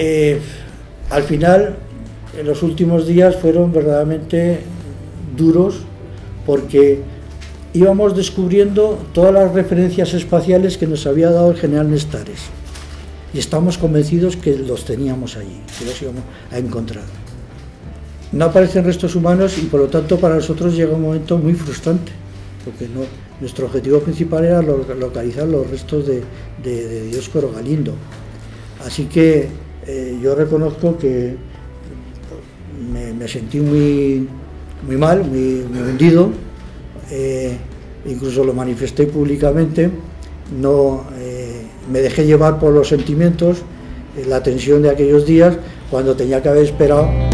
Al final, en los últimos días fueron verdaderamente duros, porque íbamos descubriendo todas las referencias espaciales que nos había dado el general Nestares, y estamos convencidos que los teníamos allí, que los íbamos a encontrar. No aparecen restos humanos y por lo tanto para nosotros llega un momento muy frustrante, porque nuestro objetivo principal era localizar los restos de Dioscoro Galindo. Así que yo reconozco que me sentí muy mal, muy hundido, incluso lo manifesté públicamente. No me dejé llevar por los sentimientos, la tensión de aquellos días, cuando tenía que haber esperado